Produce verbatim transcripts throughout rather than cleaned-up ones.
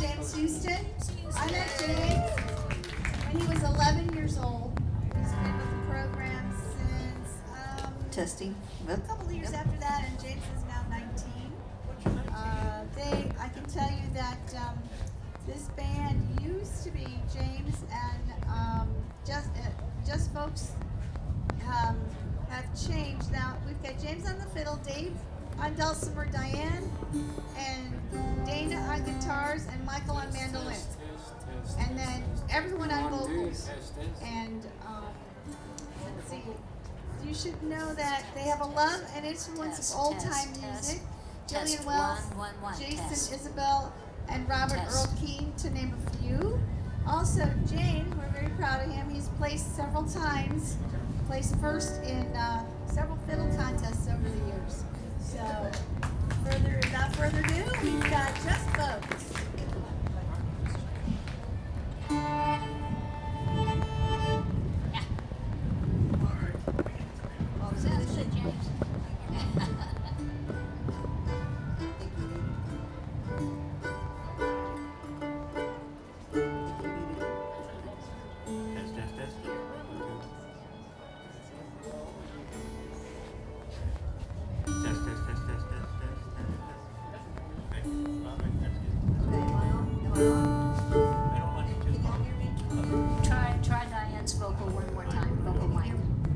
James Huston. I met James when he was eleven years old. He's been with the program since um, testing. a couple of years Yep. after that, and James is now nineteen. Uh, they, I can tell you that um, this band used to be James and um, just uh, just folks um, have changed. Now we've got James on the fiddle, Dave on dulcimer, Diane and Dana on guitars, and Michael on mandolin, and then everyone on vocals. And um, let's see, you should know that they have a love and influence of old time music. Jillian Wells, Jason Isabel, and Robert Earl Keane, to name a few. Also, James, we're very proud of him. He's placed several times, placed first in uh, several fiddle contests over the years. So, further, without further ado, we've got Just Folks. Try, try Diane's vocal one more time. Vocal mic.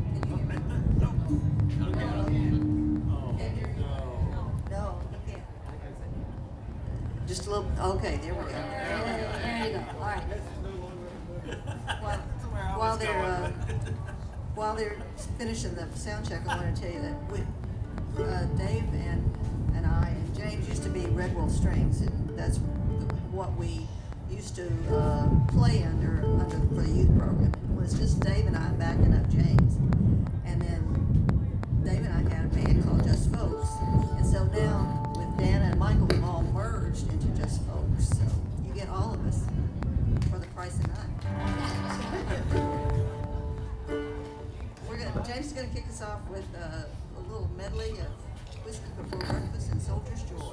No, you can't. Just a little. Okay, there we go. There, there you go. All right. While, while they're uh, while they're finishing the sound check, I want to tell you that we, uh, Dave and and I and James used to be Red Wolf Strings, and that's what we used to uh, play under under for the youth program. It was just Dave and I backing up James, and then Dave and I had a band called Just Folks, and so now with Dana and Michael, we've all merged into Just Folks. So you get all of us for the price of none. We're gonna, James is going to kick us off with uh, a little medley of Whiskey Before Breakfast and Soldier's Joy.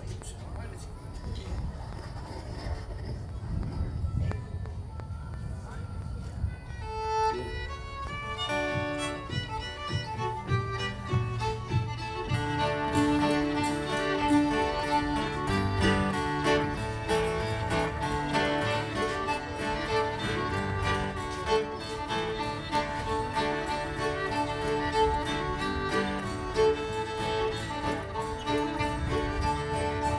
Thank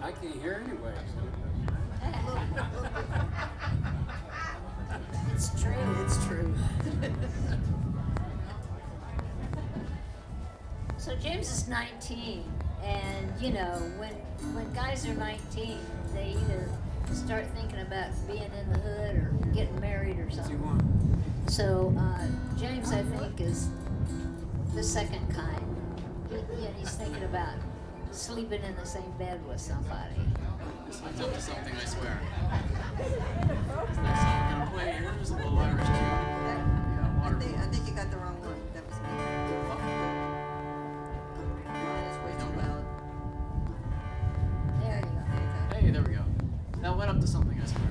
I can't hear anyway. It's true. It's true. So James is nineteen, and you know, when when guys are nineteen, they either start thinking about being in the hood or getting married or What do you something. want? So uh, James, I think, is the second kind. He, yeah, he's thinking about sleeping in the same bed with somebody. This one's up to something, I swear. This next song I'm gonna play here is a little Irish tune. Yeah, I water. think, I think you got the wrong one. That was me. Mine is way too loud. There you go. There you go. Hey, there we go. That went up to something, I swear.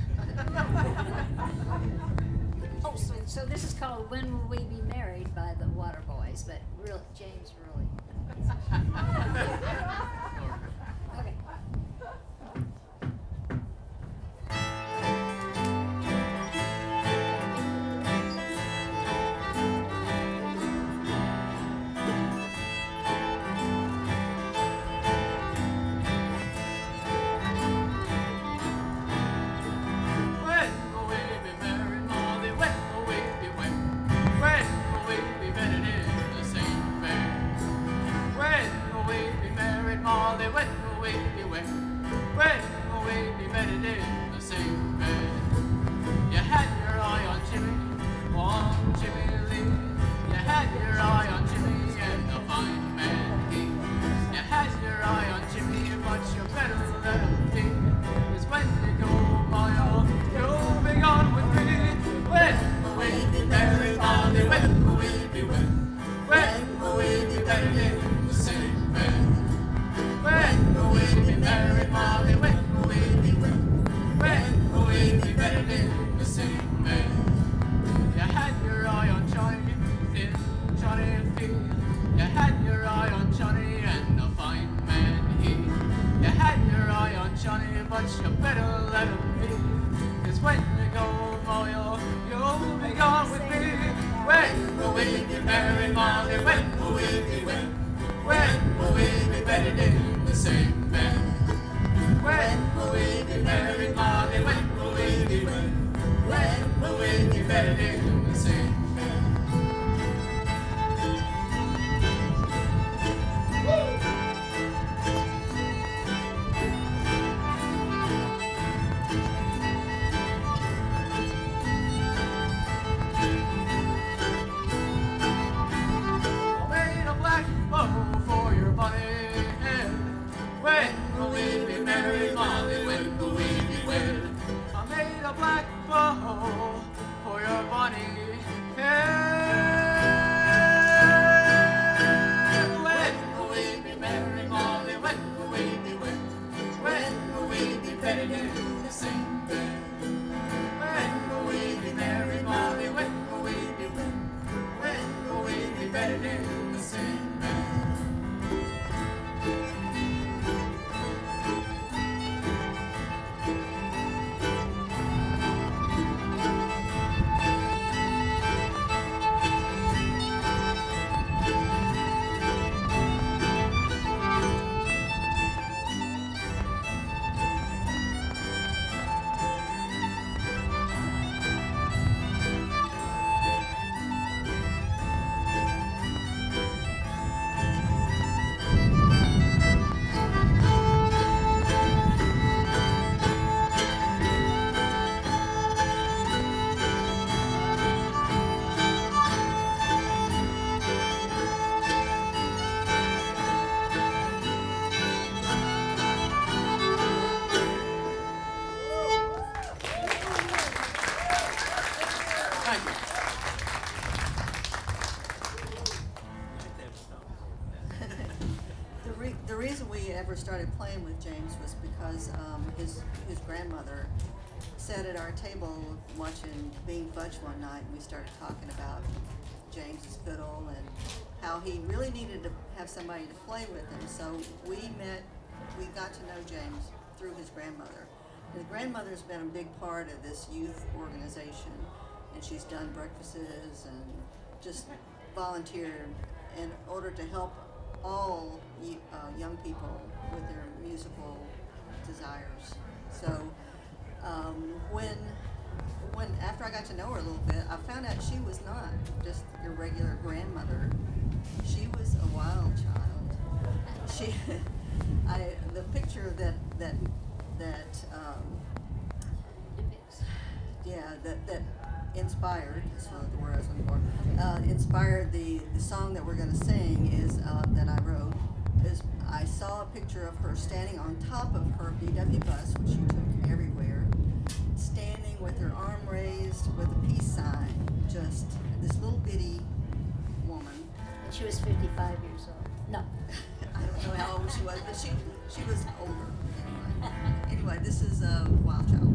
Oh, so, so this is called "When Will We Be Married" by the Waterboys, but real James really. Okay. When will we be married, Molly? When will we be wed? When will we be bedded in the same bed? When will we be married, Molly? When will we be wed? When will we be bedded in the same bed? You had your eye on Jimmy, on Jimmy Lee. You had your eye on Jimmy and the fine man he. You had your eye on Jimmy, but you better let him be. 'Cause when you go mile, you'll be gone with me. When will we be married, Molly? When will we be wed? When will we be bedded in the same bed? When will we be married, Molly? When will we be wed? When will we be bedded in the same bed? You had your eye on Johnny, thin Johnny P. You had your eye on Johnny and the fine man he. You had your eye on Johnny, but you better let him be. 'Cause when you go loyal, you'll be gone with me. When will we be married, Molly? When will we be wed? When will we be bedded in the same bed? When will we be married, Molly? When will we be wed? When will we be bedded in the same bed? I made a black bow for your bunny head. When will we be married, Molly? When will we be wed? I made a black bow for your bunny head. When will we be married, Molly? When will we be wed? When will we be bedded in the same bed? When will we be married, Molly? When will we be wed? When will we be bedded in the same bed? Thank you. The, re- the reason we ever started playing with James was because um, his his grandmother sat at our table watching Bean Fudge one night, and we started talking about James's fiddle and how he really needed to have somebody to play with him. So we met, we got to know James through his grandmother. His grandmother's been a big part of this youth organization, and she's done breakfasts and just volunteered in order to help all y- uh, young people with their musical desires. So um, when when after I got to know her a little bit, I found out she was not just your regular grandmother. She was a wild child. She, I the picture that that that um, yeah that that inspired. That's not the word I was looking for. Uh, inspired the the song that we're going to sing is uh, that I wrote. Is I saw a picture of her standing on top of her V W bus, which she took everywhere, standing with her arm raised with a peace sign, just this little bitty woman. And she was fifty-five years old. No. I don't know how old she was, but she she was older. Anyway, anyway this is a uh, Wild Child.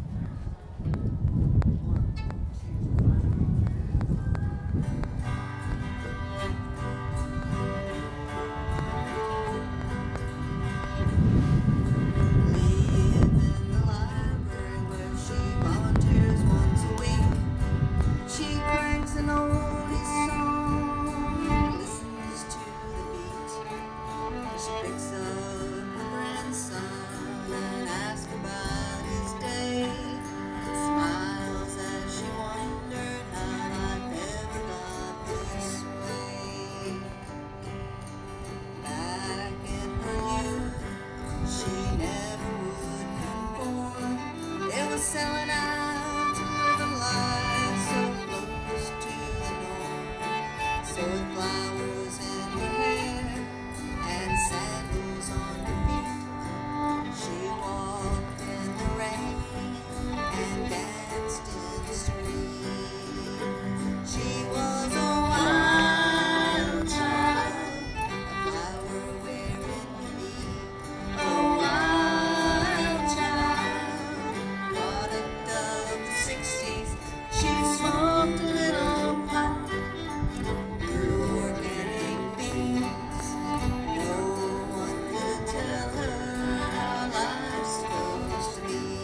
Selling out to live a life so close to the norm. Sewed flowers in her hair and sandals on her feet. She walked in the rain and danced in the street. She was a wild child, a flower wearing her beat. A wild child, product of the sixties. She smoked a little pot, grew organic beans. No one could tell her how life's supposed to be.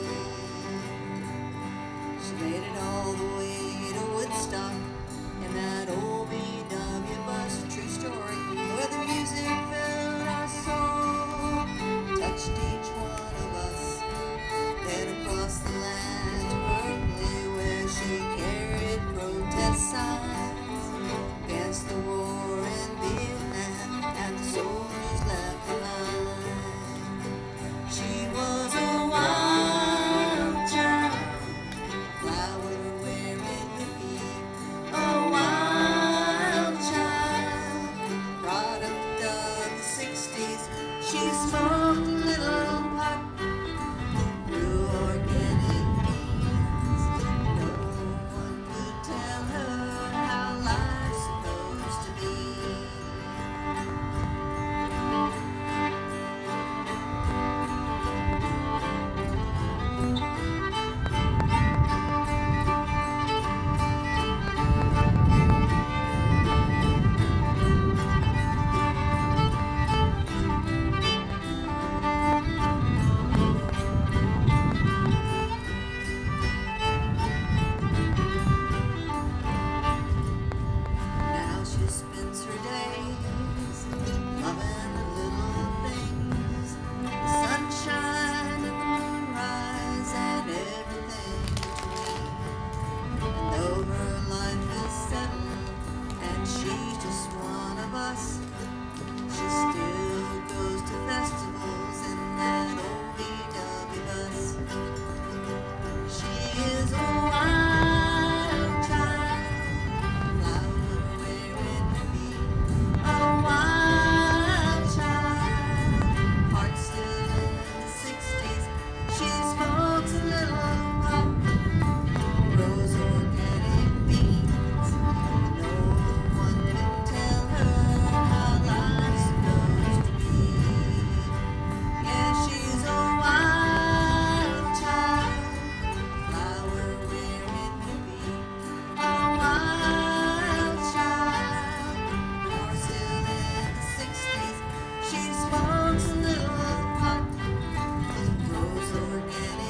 She made it all the way to Woodstock in that old V W bus, true story, where the music filled our soul, touched each one of us. Then across the land to Berkeley, where she carried protest signs against the war in Vietnam and the soldiers left behind. She was a wild child, flower wearing her feet. A wild child, product of the sixties. She smoked a little pot, grew organic beans. No one could tell her how life's supposed to be. Now she spends her days loving the little things, the sunshine and the moonrise and everything between. And though her life is settled and she's just one of us, she still goes to festivals in that old V W bus. She is a wild child, flower wearing her beat. A wild child, heart still in the sixties. She smokes a little pot, grows organic beans. No one can tell her how life's supposed to be. Yeah, she's a wild child, flower wearing her beat. A wild child, born still in the sixties. She smokes a little pot, grows organic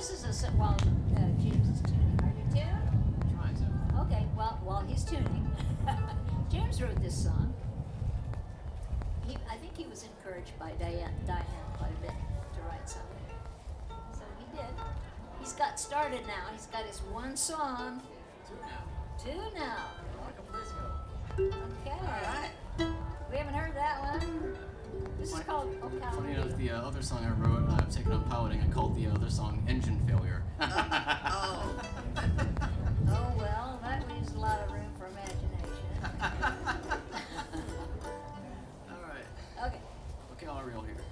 this is a s- while uh, James is tuning. Are you tuned? Trying to. Okay. Well, while he's tuning, James wrote this song. He, I think he was encouraged by Diane, Diane quite a bit to write something. So he did. He's got started now. He's got his one song. Two now. Two now. A couple days ago. Okay. All right. We haven't heard that one. This is Funny- called Oh Funny California. enough, the uh, other song I wrote, uh, I've taken up piloting. I called the other song "Engine Failure." Oh. Oh well, that leaves a lot of room for imagination. All right. Okay. Okay, I'll reel here.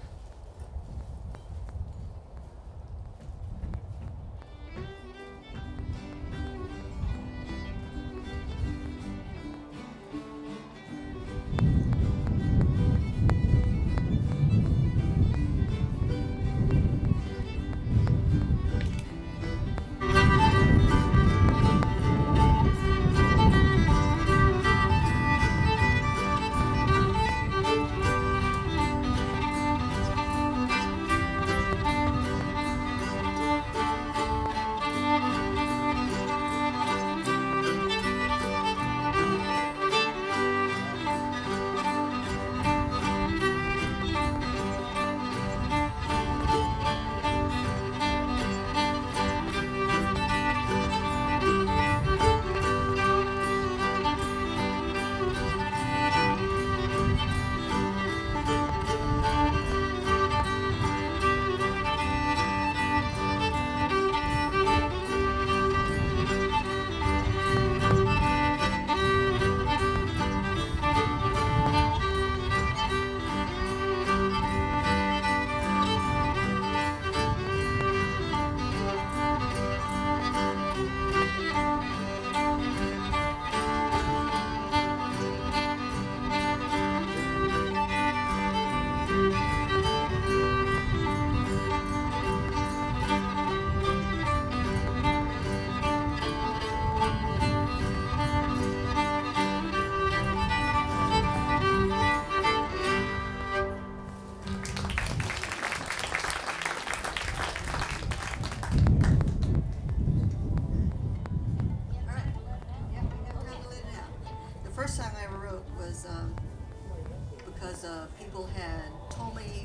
All right. Yeah, we have time to let it out. The first song I ever wrote was um, because uh, people had told me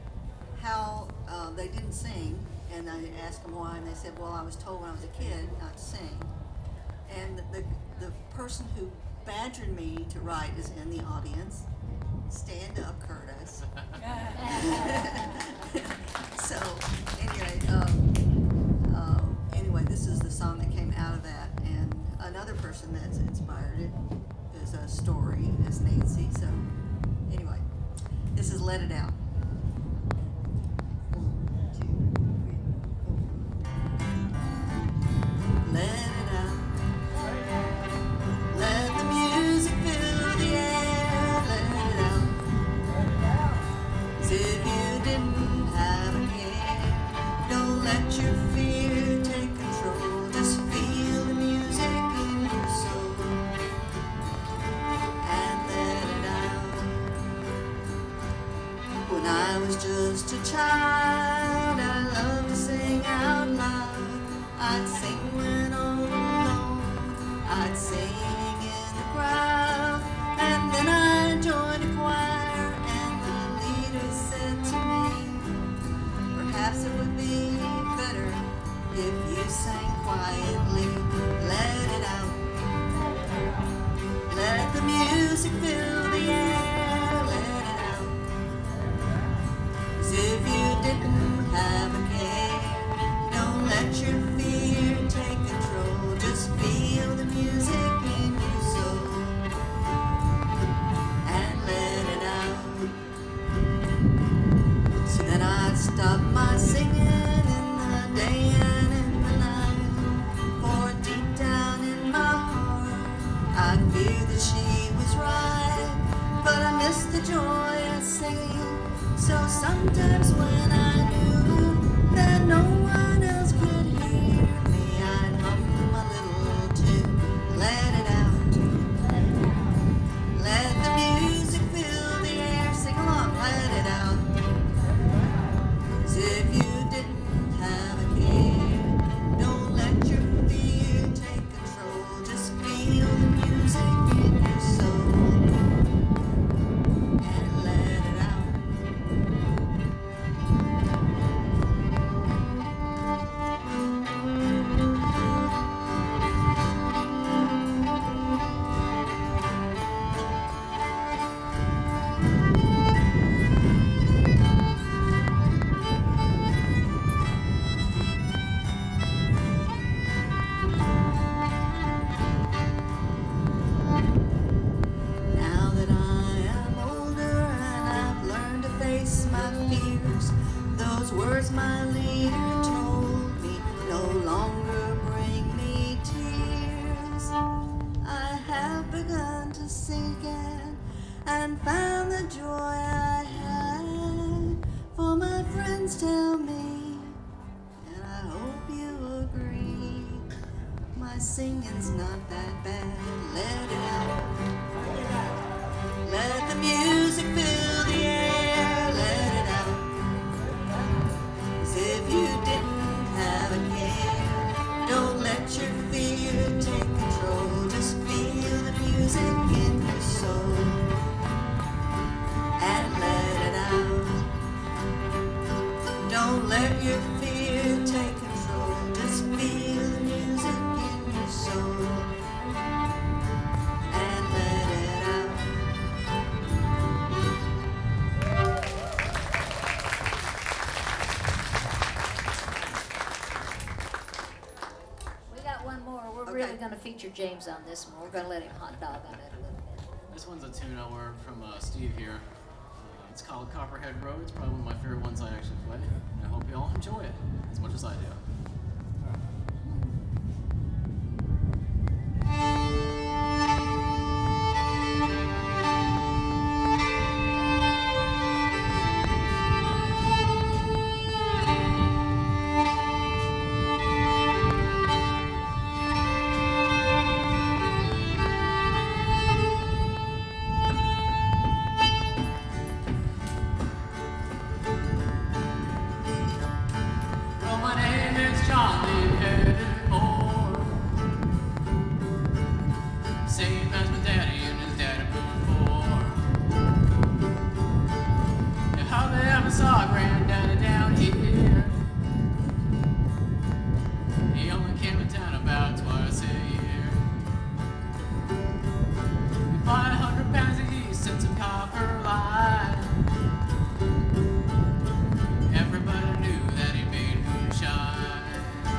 how uh, they didn't sing, and I asked them why, and they said, well, I was told when I was a kid not to sing. And the, the, the person who badgered me to write is in the audience. Stand up, Curtis. So, anyway, um, uh, anyway, this is the song that came out of that, and another person that's inspired it is a story, is Nancy. So, anyway, this is Let It Out. One, two, three, four. Let it out. Let the music fill the air. Let it out. As if you didn't have a care. Don't let your fear take control. Just feel the music in your soul. And let it out. When I was just a child, I loved to sing out loud. I'd sing when all alone. I'd sing in the crowd. And then I'd join a choir. And the leader said to me, perhaps it would be better if you sang quietly. Let it out. Let the music fill the air. Let it out. As if you didn't have a care. Don't let your fear take control. Just feel the music in your soul. And let it out. So then I'd stop my singing in the day and in the night. For deep down in my heart, I feared that she was right. But I missed the joy of singing. So sometimes when I knew that no one else could hear me, I'd hum a little tune. Let it out. Let the music fill the air. Sing along. Let it out. As if you didn't have a care. I have begun to sing again and found the joy I had. For my friends tell me, and I hope you agree, my singing's not that bad. Let it out. Let the music fill the air. Let it out. As if you didn't have a care. Don't let your fear take control. Just feel the music in your soul and let it out. Don't let your fear take control. Just feel the music in your soul and let it out. We got one more. We're Okay. really going to feature James on this one. We're going to let him hot dog on it a little bit. This one's a tune I learned from uh, Steve here. Uh, it's called Copperhead Road. It's probably one of my favorite ones I actually play. And I hope you all enjoy it as much as I do. Well, my name is Johnny Pettimore, same as my daddy and his daddy before. You hardly ever saw a granddaddy down here. He only came to town about twice a year. We buy a hundred pounds of yeast and some copper line. Everybody knew that he made moonshine.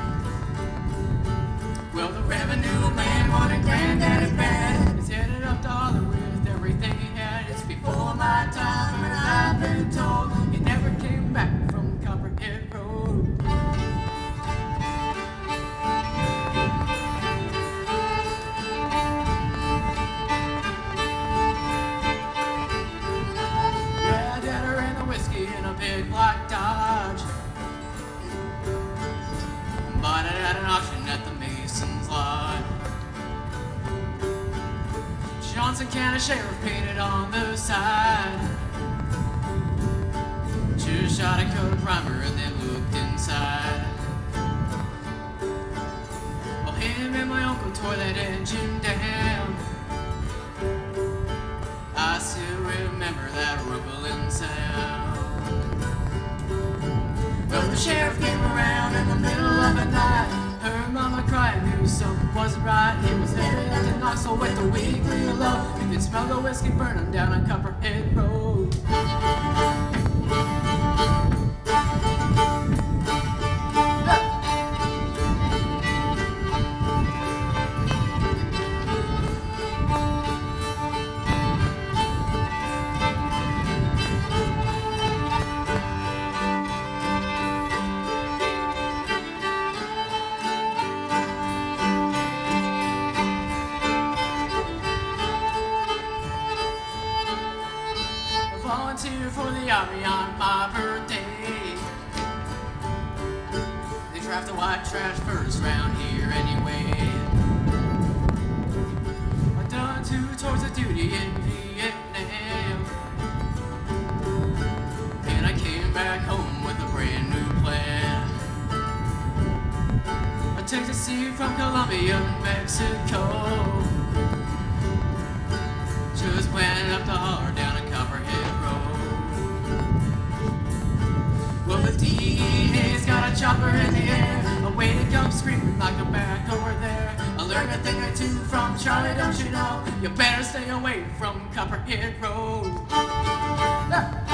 Well, the revenue man wanted granddaddy's bad. He's headed up to Hollywood with everything he had. It's before my time, and I've been told he never came back from Copperhead Road. Yeah, Daddy ran the whiskey in a big black Dodge. Bought it at an auction at the Mason's Lodge. Johnson County Sheriff painted on the side. Just shot a coat of primer and then looked inside. Well, him and my uncle tore that engine down. I still remember that rumbling sound. Well, the sheriff came around in the middle of the night. Her mama cried, knew something wasn't right. He was headed up to Knoxville with the weekly low. You could smell the whiskey burning down on Copperhead Road. Volunteer for the army on my birthday. They draft the white trash first round here anyway. I done two tours of duty in Vietnam, and I came back home with a brand new plan. I took the sea from Colombia, Mexico. Just went up the holler down a Copperhead Road. Well, the D A's got a chopper in the air. Away to come screaming like a back over there. I learned a thing or two from Charlie, don't you know? You better stay away from Copperhead Road. Ah!